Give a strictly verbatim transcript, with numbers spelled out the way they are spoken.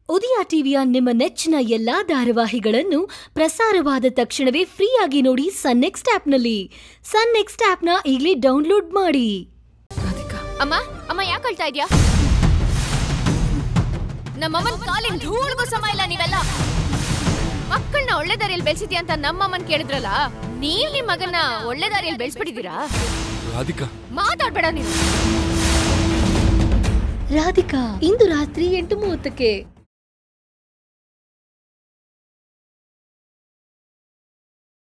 ಉದಯ ಟಿವಿಯ ನಿಮ್ಮ ನೆಚ್ಚಿನ ಎಲ್ಲಾ ಧಾರಾವಾಹಿಗಳನ್ನು ಪ್ರಸಾರವಾದ ತಕ್ಷಣವೇ ಫ್ರೀಯಾಗಿ ನೋಡಿ ಸನ್ ನೆಕ್ಸ್ಟ್ ಆಪ್ನಲ್ಲಿ. ಸನ್ ನೆಕ್ಸ್ಟ್ ಆಪ್ನ ಈಗಲೇ ಡೌನ್ಲೋಡ್ ಮಾಡಿ. ರಾಧಿಕಾ ಅಮ್ಮ ಅಮ್ಮ ಯಾಕೆ ಅಳ್ತಾ ಇದ್ಯಾ? ನಮ್ಮಮ್ಮನ ಕಾಲಿನ ಧೂಳಿಗೂ ಸಮ ಇಲ್ಲ ನೀವೆಲ್ಲ. ಮಕ್ಕಳನ್ನ ಒಳ್ಳೆ ದಾರಿಯಲ್ಲಿ ಬೆಳೆಸಿದ್ಯಾ ಅಂತ ನಮ್ಮಮ್ಮನ್ ಕೇಳಿದ್ರಲ್ಲ, ನೀವ್ ನಿಮ್ ಮಗನ ಒಳ್ಳೆ ದಾರಿಯಲ್ಲಿ ಬೆಳೆಸ್ಬಿಟ್ಟಿದ್ದೀರಾ? ರಾಧಿಕಾ ಮಾತಾಡ್ಬೇಡ ನೀನು. ರಾಧಿಕಾ ಇಂದು ರಾತ್ರಿ ಎಂಟು ಮೂವತ್ತಕ್ಕೆ.